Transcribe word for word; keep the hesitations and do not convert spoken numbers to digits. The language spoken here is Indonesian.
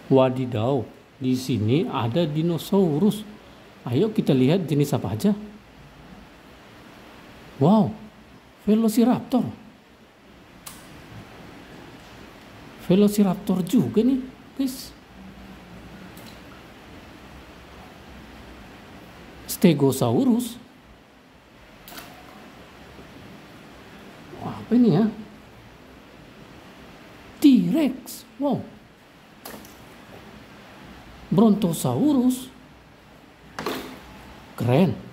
Wadidaw, di sini ada dinosaurus. Ayo kita lihat jenis apa aja. Wow, Velociraptor. Velociraptor juga nih, guys. Stegosaurus. Wah, apa ini ya? T-Rex. Wow. Brontosaurus. Keren.